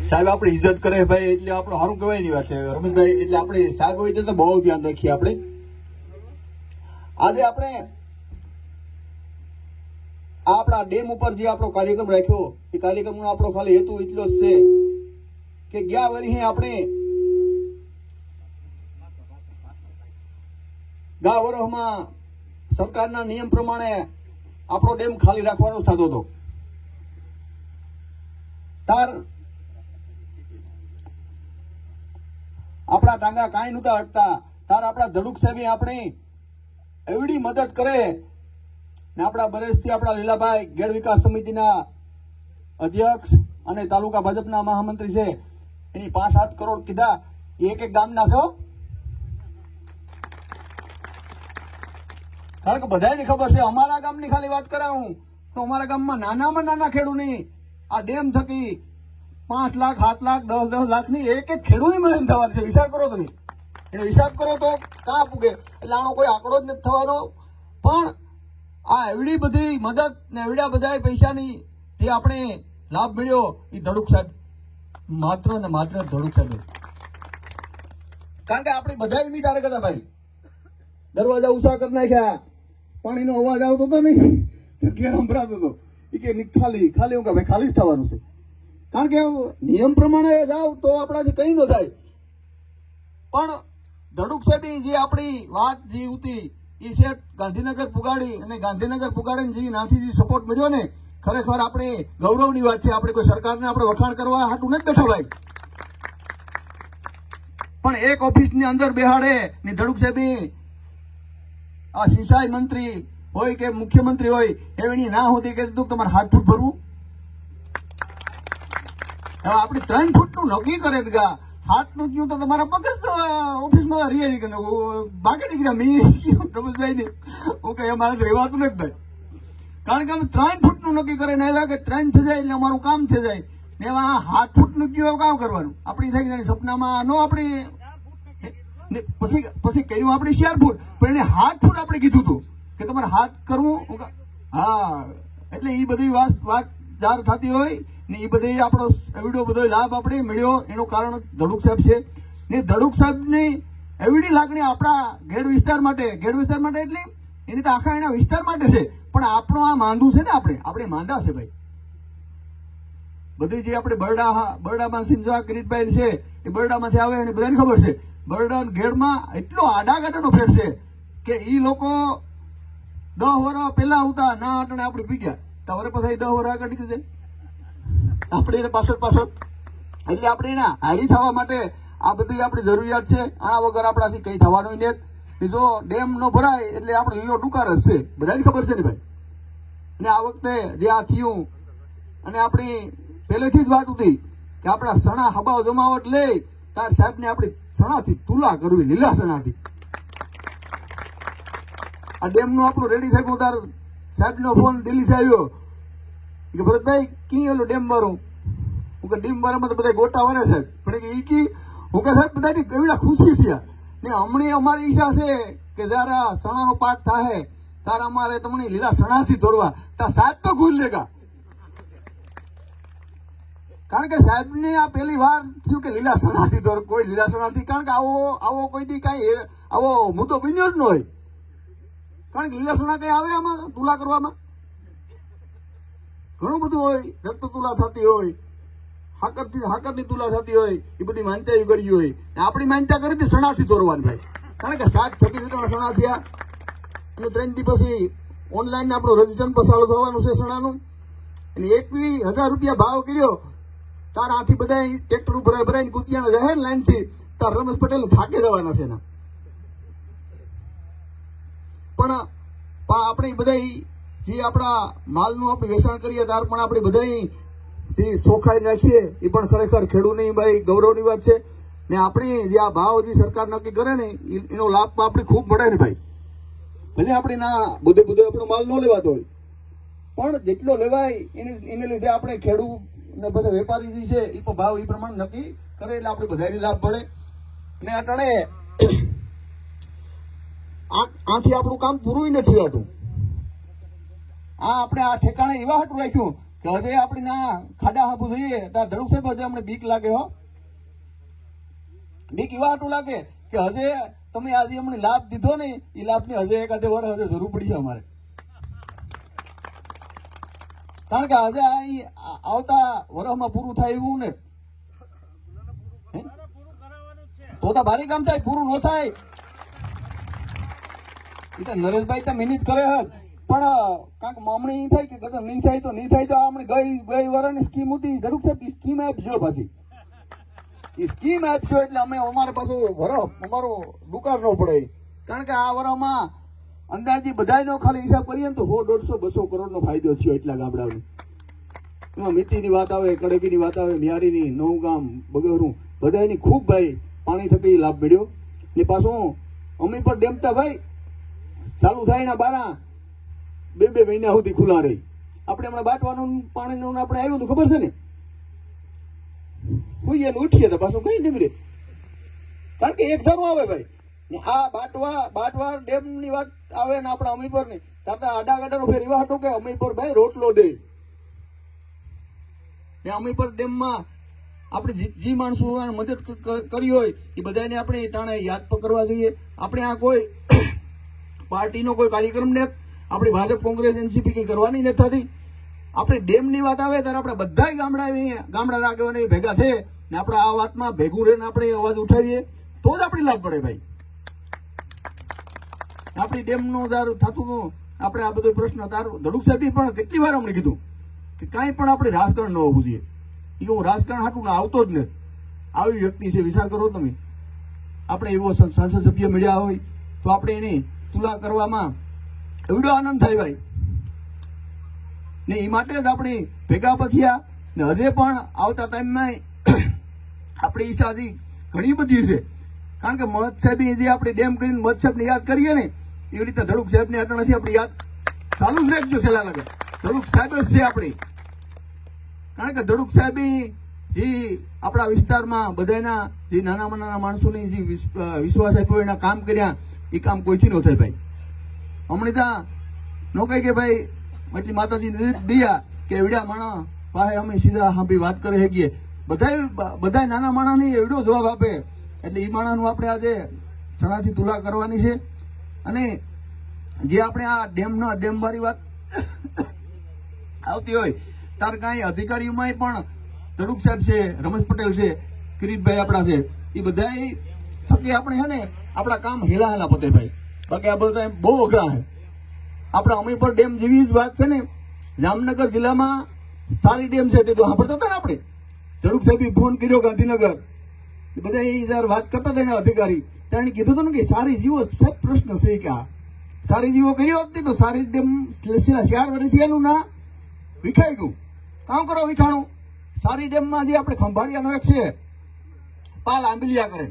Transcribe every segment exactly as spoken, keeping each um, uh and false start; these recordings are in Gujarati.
સાહેબ આપણી ઇજ્જત કરે ભાઈ એટલે આપણું સારું કહેવાય ની વાત છે રમેશભાઈ. એટલે આપણે સાહેબ હોય તો બહુ ધ્યાન રાખીએ. આપણે આજે આપણે આપણા ડેમ ઉપર જે આપણો કાર્યક્રમ રાખ્યો એ કાર્યક્રમનો આપણો ખાલી હેતુ એટલો જ છે કે ગયા વર્ષે આપણે ગયા વર્ષમાં સરકારના નિયમ પ્રમાણે આપણો ડેમ ખાલી રાખવાનો થતો હતો. તાર આપણા ટાંગા કાંઈ નહોતા હટતા. તાર આપણા ધડુક સાહેબે આપણે એવડી મદદ કરે ને આપણા બરેસથી આપણા લીલાભાઈ ગેડ વિકાસ સમિતિના અધ્યક્ષ અને તાલુકા ભાજપના મહામંત્રી છે એની પાંચ સાત કરોડ કીધા એક એક ગામના છો. કારણ કે બધાને ખબર છે અમારા ગામની ખાલી વાત કરાવું તો અમારા ગામમાં નાનામાં નાના ખેડૂતની આ ડેમ થકી પાંચ લાખ સાત લાખ દસ દસ લાખ ની એક એક ખેડૂતની મદદ થવાની છે. વિચાર કરો તમે, એનો હિસાબ કરો તો કાં પૂગે. એટલે આનો કોઈ આંકડો જ નથી થવાનો. પણ આ એવડી બધી મદદ ને એવડા બધા પૈસાની જે આપણે લાભ મળ્યો એ ધડુક સાહેબ માત્ર ને માત્ર ધડુક સાહેબ. કારણ કે આપણે બધા વિચાર કરતા ભાઈ દરવાજા ઊંચા કરી નાખ્યા, પાણીનો અવાજ આવતો હતો નહીં, ઘેર સંભળાતો હતો એ કે ખાલી ખાલી હું કે ભાઈ ખાલી જ થવાનું છે. કારણ કે નિયમ પ્રમાણે જાવ તો આપણાથી કઈ ન થાય. પણ ધડુક સાહેબની જે આપણી વાત જે હતી એ સેટ ગાંધીનગર પુગાડી અને ગાંધીનગર પુગાડીને જે નાથી જે સપોર્ટ મળ્યો ને ખરેખર આપણે ગૌરવની વાત છે. આપણે કોઈ સરકારને આપણે વખાણ કરવા હાટું નથી બેઠા ભાઈ. પણ એક ઓફિસની અંદર બેહાડે ને ધડુક સાહેબી આ સિંચાઈ મંત્રી હોય કે મુખ્યમંત્રી હોય એની ના હોતી કે તમારે હાથ ફૂટ ભરવું. હવે આપણે ત્રણ ફૂટનું નક્કી કરે ગા હાથનું કયું તો તમારા પગ જ ઓફિસમાં રહી બાકી નીકળ્યા. મેં રમેશભાઈ ને હું કઈ અમારે રહેવાતું નથી ભાઈ. કારણ કે અમે ત્રણ ફૂટનું નક્કી કરે ને આવ્યા કે ત્રણ થઈ જાય એટલે અમારું કામ થઈ જાય ને એમાં હાથ ફૂટનું કયું કામ કરવાનું આપણી થઈ જાય સપનામાં નો આપણી પછી પછી કર્યું આપણે ચાર ફૂટ પણ એને હાથ ફૂટ આપણે કીધું હતું કે તમારે હાથ કરવું. હા એટલે એ બધી વાત વાત જાહેર થતી હોય ને એ બધી આપણો એવડો બધો લાભ આપણે મળ્યો એનું કારણ ધડુક સાહેબ છે. ને ધડુક સાહેબની એવડી લાગણી આપણા ગેડ વિસ્તાર માટે ગેડ વિસ્તાર માટે એટલે એની તો આખા એના વિસ્તાર માટે છે. પણ આપણો આ માંદું છે ને આપણે આપણે માંદા છે ભાઈ. બધી જે આપણે બરડા બરડામાંથી જો કિરીટભાઈ છે એ બરડામાંથી આવે એને બધાને ખબર છે. બરડા ગેડમાં એટલો આડાગાડાનો ફેર છે કે એ લોકો દસ વર્ષ પહેલા આવતા ના આટણે આપણે પી ગયા તો હવે પછી દસ વર્ષ આગળ નીકળી જાય આપણે એને પાછળ પાછળ. એટલે આપણે એના હારી થવા માટે આ બધી આપણી જરૂરિયાત છે. આ વગર આપણાથી કઈ થવાનું નથી. જો ડેમ નો ભરાય એટલે આપણે લીલો ડુકાર જ છે બધાને ખબર છે ને ભાઈ. અને આ વખતે જે આ થયું અને આપણી પહેલેથી જ વાત હતી કે આપણા સણા હબાવ જમાવટ લે તાર સાહેબ ને આપણી સણાથી તુલા કરવી લીલા સણાથી. આ ડેમ નું આપણું રેડી થયું તાર સાહેબ નો ફોન દિલ્હી થી આવ્યો કે ભરતભાઈ કી ઓલું ડેમ મારું. હું કે ડેમ મારામાં તો બધા ગોટા વરે સાહેબ પણ એ કી હું કે સાહેબ બધાની કેવડા ખુશી થયા ને હમણાં અમારી ઈચ્છા છે કે જયારે સણાનો પાક થાય ત્યારે અમારે તમને લીલા સણાથી દોરવા ત્યાં સાહેબ તો ભૂલ લેગા. કારણ કે સાહેબ ને આ પહેલી વાર થયું કે લીલા સણાથી દોર કોઈ લીલા સણાથી. કારણ કે આવો આવો કોઈ દી કઈ આવો મુદ્દો બન્યો જ ન હોય. કારણ કે લીલા સણા કઈ આવે આમાં તુલા કરવામાં ઘણું બધું હોય. રક્ત તુલા થતી હોય, હાકરથી હાકરની તુલા થતી હોય, એ બધી માન્યતા કરી હોય. આપણી માન્યતા કરી હતી સણાથી દોરવાની ભાઈ. કારણ કે સાત થકી જતા સણા થયા અને ત્રણ દી પછી ઓનલાઈન આપણું રજીસ્ટ્રેશન પર ચાલુ થવાનું છે સણાનું. અને એકવીસ હજાર રૂપિયા ભાવ કર્યો તાર આથી બધા ટ્રેક્ટર ભરાય ભરાઈને કુતિયાના રહે ને લાઈન થી તાર રમેશ પટેલ થાકી જવાના છે એના. પણ આપણે બધા જે આપણા માલનું આપણે વેચાણ કરીએ ત્યાર પણ આપણે બધા જે સોખાઈ રાખીએ એ પણ ખરેખર ખેડૂતની ભાઈ ગૌરવની વાત છે. ને આપણી જે આ ભાવ જે સરકાર નક્કી કરે ને એનો લાભ આપણે ખૂબ મળે ને ભાઈ. ભલે આપણે ના બધે બધે આપણો માલ ન લેવાતો હોય પણ જેટલો લેવાય એને એને લીધે આપણે ખેડૂત ને બધા વેપારી જે છે એ ભાવ એ પ્રમાણે નક્કી કરે એટલે આપણે બધાને લાભ મળે. ને અટાણે આથી આપણું કામ પૂરું નથી થતું. આ આપણે આ ઠેકાણે એવા હાટું રાખ્યું કે હજે આપણી ના ખાડા હાબુ જોઈએ ત્યાં ધડુક સાહેબ હજે અમને બીક લાગે હો. બીક એવા હાટું લાગે કે હજે તમે આજે અમને લાભ દીધો ને એ લાભની હજે એકાદે વર્ષ હજે જરૂર પડી છે અમારે. કારણ કે હજે આ આવતા વર્ષમાં પૂરું થાય એવું ને તો તો ભારી કામ થાય, પૂરું ન થાય. નરેશભાઈ તો મહેનત કરે હજ પણ કાંક મામણી નહીં થાય કે કદાચ નહીં થાય તો નહીં થાય તો આપણે ગઈ ગઈ વર્ષની સ્કીમ હતી ધડુક સાહેબ સ્કીમ આપજો પાછી એ સ્કીમ આપજો એટલે અમે અમારે પાછું વરફ અમારો દુકાર ન પડે. કારણ કે આ વરમાં અંદાજી બધાનો ખાલી હિસાબ કરીએ ને તો સો દોઢસો બસો કરોડ નો ફાયદો થયો એટલા ગામડાઓને. એમાં મિત્તીની વાત આવે, કડકીની વાત આવે, મ્યારીની, નવગામ, બગરું બધાની ખૂબ ભાઈ પાણી થકી લાભ મળ્યો. ને પાછું અમે પણ ડેમતા ભાઈ ચાલુ થાય ના બારા બે બે મહિના સુધી ખુલ્લા રહી. આપણે હમણાં બાટવાનું પાણીનું આપણે આવ્યું હતું ખબર છે ને, ઉઈએ ને ઉઠીએ તો પાછું કઈ નીકળે. કારણ કે એક ધારું આવે ભાઈ ને આ બાટવા બાટવા ડેમ ની વાત આવે ને આપણા અમીપર ની તાતા આડા ગાડા ફેર એવા હતું કે અમીપર ભાઈ રોટલો દે ને અમીપર ડેમ માં આપણે જે માણસો મદદ કરી હોય એ બધાને આપણે ટાણે યાદ કરવા જોઈએ. આપણે આ કોઈ પાર્ટીનો કોઈ કાર્યક્રમ ને આપણી ભાજપ કોંગ્રેસ એનસીપી કઈ કરવાની નથી થતી. આપણે ડેમ ની વાત આવે ત્યારે આપણે બધા ગામડા ગામડા આગેવાનો ભેગા થઈએ ને આપણે આ વાતમાં ભેગું રહીને આપણે અવાજ ઉઠાવીએ તો જ આપણે લાભ પડે ભાઈ. આપણી ડેમ નું તારું થતું આપણે આ બધો પ્રશ્ન તારું ધડુક સાહેબ પણ કેટલી વાર અમને કીધું કે કાંઈ પણ આપણે રાજકારણ ન હોવું જોઈએ. એ હું રાજકારણ હાટું ના આવતો જ નથી. આવી વ્યક્તિ છે, વિચાર કરો તમે. આપણે એવો સંસદ સભ્ય મળ્યા હોય તો આપણે એની તુલા કરવામાં એવડો આનંદ થાય ભાઈ ને એ માટે જ આપણે ભેગા પથ્યા ને હજે પણ આવતા ટાઈમમાં આપણી ઈચ્છાથી ઘણી બધી છે. કારણ કે મહત સાહેબ જે આપણે ડેમ કરીને મહત સાહેબ ને યાદ કરીએ ને એવી રીતે ધડુક સાહેબ ને આટલા નથી આપણે યાદ ચાલુ જ રાખજો. છેલ્લા લાગે ધડુક સાહેબ જ છે આપણી. કારણ કે ધડુક સાહેબ જે આપણા વિસ્તારમાં બધાના જે નાના નાના માણસોની જે વિશ્વાસ આપ્યો એના કામ કર્યા એ કામ કોઈથી ન થાય ભાઈ. હમણાં ત્યાં નો કહે કે ભાઈ એટલી માતાજી દયા કે એવડા માણસ ભાઈ અમે સીધા હાંભી વાત કરી શકીએ. બધા બધા નાના માણસને એવડો જવાબ આપે એટલે એ માણસનું આપણે આજે સણાથી તુલા કરવાની છે. અને જે આપણે આ ડેમનો ડેમ વાળી વાત આવતી હોય તાર કાંઈ અધિકારીઓમાં પણ ધડુક સાહેબ છે, રમેશ પટેલ છે, કિરીટભાઈ આપણા છે, એ બધા થકી આપણે છે ને આપણા કામ હેલા હેલા પતે ભાઈ. બાકી આ બધા બહુ અઘરા છે. આપણા અમીપર ડેમ જેવી જ વાત છે ને જામનગર જિલ્લામાં સારી ડેમ છે તે તો સાંભળતા હતા ને આપણે. ધડુક સાહેબે ફોન કર્યો ગાંધીનગર બધા એ જયારે વાત કરતા હતા ને અધિકારી ત્યારે કીધું હતું ને કે સારી જીવો સાહેબ પ્રશ્ન છે કે આ સારી જીવો કર્યો હતી તો સારી ડેમ ચાર વર્ષથી એનું ના વિખાઈ ગયું. કામ કરો વિખાણું. સારી ડેમમાં જે આપણે ખંભાળિયાનો એક છે પાલ આંબલિયા કરે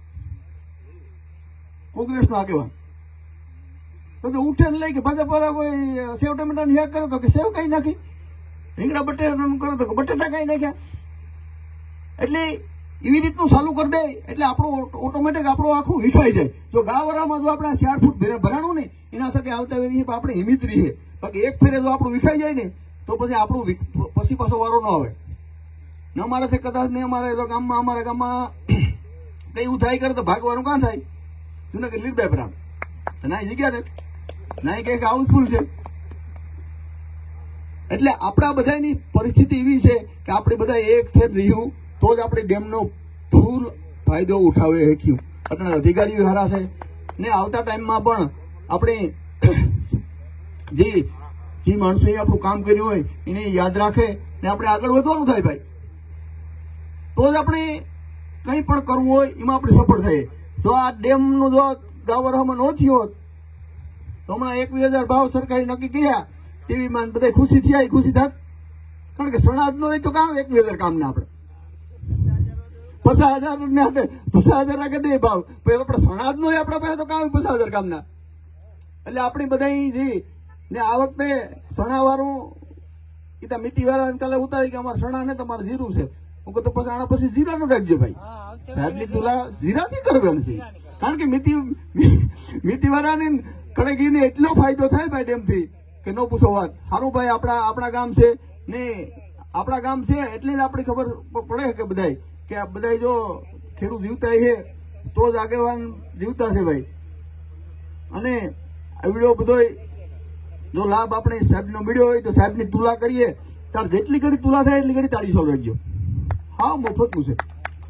કોંગ્રેસનો આગેવાન તો ઉઠે ને લઈ કે ભાજપ વાળા કોઈ સેવ ટમેટા ની કરે તો કે સેવ કઈ નાખી, રીંગણા બટેટાનું કરો તો બટેટા કઈ નાખ્યા. એટલે એવી રીતનું ચાલુ કરી દે એટલે આપણું ઓટોમેટિક આપણું આખું વિખાઈ જાય. જો ગાવરામાં જો આપણે ચાર ફૂટ ભરાણું ને એના થકી આવતા વેરી આપણે હિમિત રહીએ. બાકી એક ફેરે જો આપણું વિખાઈ જાય ને તો પછી આપણું પછી પાછો વારો ન આવે. અમારાથી કદાચ નહીં અમારે તો ગામમાં અમારા ગામમાં કઈ એવું થાય કરે તો ભાગવાનું કાં થાય. જુનાગઢ લીલબાઈ પ્રામ ના જગ્યા ને ના કઈક હાઉસફુલ છે. એટલે આપણા બધાની પરિસ્થિતિ એવી છે કે આપણે બધા એક થઈને રહ્યું તો જ આપણે ડેમનો ફૂલ ફાયદો ઉઠાવી શક્યું. એટલે અધિકારીઓ સારા છે ને આવતા ટાઈમમાં પણ આપણે જે જે માણસોએ આપણું કામ કર્યું હોય એને યાદ રાખે ને આપણે આગળ વધવાનું થાય ભાઈ. તો જ આપણે કંઈ પણ કરવું હોય એમાં આપણે સફળ થઈએ. જો આ ડેમનું જો ગાવરમાં ન થયો તો હમણાં એકવીસ હજાર ભાવ સરકારી નક્કી કર્યા ટીવીમાં બધા ખુશી થયા ખુશી થાત. કારણ કે સણાજ નો હોય તો કામ એકવીસ હજાર કામ ના આપણે પચાસ હજાર ને આપણે પચાસ હજાર રાખે દે ભાવ આપણે સણાજ નો હોય આપણા પાસે તો કામ પચાસ હજાર કામ ના. એટલે આપણી બધા જે ને આ વખતે સણા વાળું એ મિતિ વાળા કાલે ઉતારી કે અમારે સણા ને તમારે જીરું છે. હું કહું તો પછી આના પછી જીરા નું રાખજો ભાઈ. સાહેબની તુલા જીરાથી કરવાની છે. કારણ કે મિતિ મિતિ વાળાની કણકીને એટલો ફાયદો થાય ભાઈ ડેમથી કે ન પૂછો વાત. સારું ભાઈ આપણા આપણા ગામ છે ને આપણા ગામ છે એટલે જ આપણી ખબર પડે કે બધાય કે આ બધાય જો ખેડૂત જીવતા છે તો જ આગેવાન જીવતા છે ભાઈ. અને આવડો બધો જો લાભ આપણે સાહેબનો મળ્યો હોય તો સાહેબની તુલા કરીએ તાર જેટલી ઘડી તુલા થાય એટલી ઘડી તાળી સવડાવજો. હા મફતનું છે.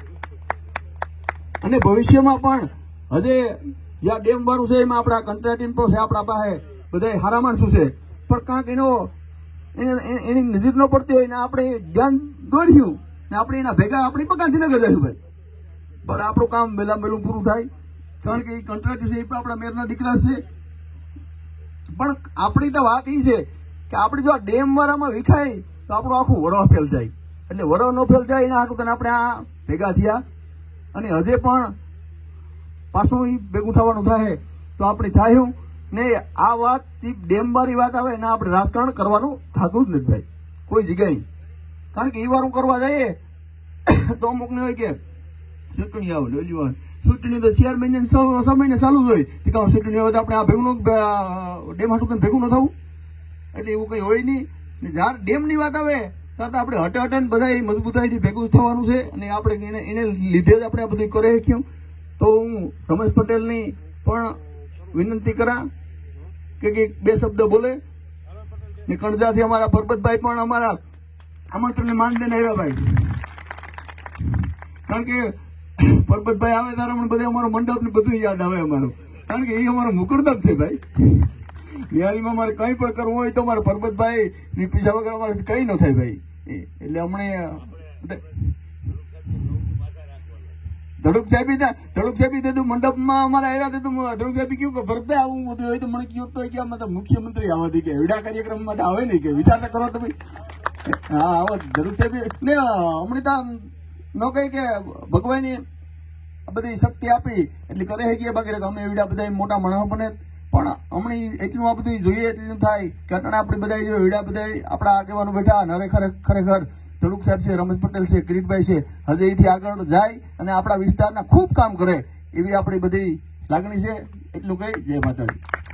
અને ભવિષ્યમાં પણ હજે જ્યાં ડેમ વાળું છે એમાં આપણા કંટ્રાક્ટીન પણ છે આપણા પાસે બધા હારા માણસો છે પણ કાંક એનો એની નજર ન પડતી હોય ને આપણે ધ્યાન દોર્યું ને આપણે એના ભેગા આપણી પણ ગાંધીનગર જઈશું ભાઈ. પણ આપણું કામ વહેલા વહેલું પૂરું થાય કારણ કે એ કોન્ટ્રાક્ટર છે એ પણ આપણા મેરના દીકરા છે. પણ આપણી તો વાત એ છે કે આપણે જો આ ડેમ વાળામાં વિખાય તો આપણું આખું વરહ ફેલ જાય. એટલે વરહ ન ફેલ જાય એના હાટું આપણે આ ભેગા થયા અને હજે પણ પાછું એ ભેગું થવાનું થાય તો આપણે થાયું ને આ વાત ડેમ વાળી વાત આવે ને આપણે રાજકારણ કરવાનું થતું જ નથી ભાઈ કોઈ જગ્યાએ. કારણ કે એ વારું કરવા જઈએ તો અમુક ને હોય કે ચૂંટણી આવે ડોલીવાર ચૂંટણી તો ચાર મહિને છ મહિને ચાલુ જ હોય કે ચૂંટણી આવે તો આપણે આ ભેગું ડેમ હાટું ભેગું ન થવું. એટલે એવું કઈ હોય નહીં ને જ્યારે ડેમની વાત આવે ત્યાં તો આપણે હટે હટે બધા મજબૂતાઈથી ભેગું થવાનું છે અને આપણે એને એને લીધે જ આપણે આ બધું કરે શક્યું. તો હું રમેશ પટેલની પણ વિનંતી કરા કે બે શબ્દ બોલે ને કણજાથી અમારા પરબતભાઈ પણ અમારા આમંત્રણને માન દઈને આવ્યા ભાઈ. કારણ કે પરબતભાઈ આવે ત્યારે અમને બધે અમારો મંડપ ને બધું યાદ આવે અમારું. કારણ કે એ અમારો મુકરદમ છે ભાઈ. બિહારીમાં અમારે કંઈ પણ કરવું હોય તો અમારે પરબતભાઈ ની પીછા વગર અમારે કઈ ન થાય ભાઈ. એટલે હમણે ધડુક સાહેબ ધડુક સાહેબ દીધું મંડપમાં અમારે આવ્યા હતા તો ધડુક સાહેબ કહ્યું કે ભરતભાઈ આવું બધું હોય તો મને કહ્યું તો કે આમાં તો મુખ્યમંત્રી આવવાથી કે એવડા કાર્યક્રમમાં આવે નહીં કે વિચાર કરો તો ભાઈ. હા આવો ધડુક સાહેબ ને હમણાં તો ન કહે કે ભગવાને બધી શક્તિ આપી એટલે કરે છે કે બાકી અમે એવડા બધા મોટા માણસો બને પણ હમણાં એટલું આ બધું જોઈએ એટલું થાય કે અટાણે આપણે બધા એવડા બધા આપણા આગેવાનો બેઠા અને ખરેખર ધડુક સાહેબ છે, રમેશ પટેલ છે, કિરીટભાઈ છે, હજે એથી આગળ જાય અને આપણા વિસ્તારના ખૂબ કામ કરે એવી આપણી બધી લાગણી છે. એટલું કહી જય માતાજી.